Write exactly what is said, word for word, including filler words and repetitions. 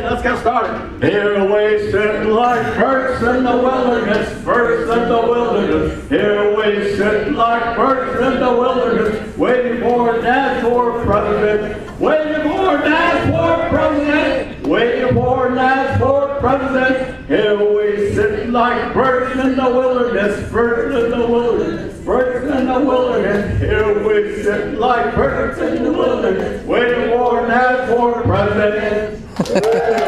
let's get started. Here we sit like birds in the wilderness, birds in the wilderness. Here we sit like birds in the wilderness, waiting for Dad for president, waiting for Dad for president, waiting for Dad for president. Here we sit like birds in the wilderness, birds in the wilderness, birds in the wilderness. Here we sit like birds in the wilderness, waiting for Dad for president.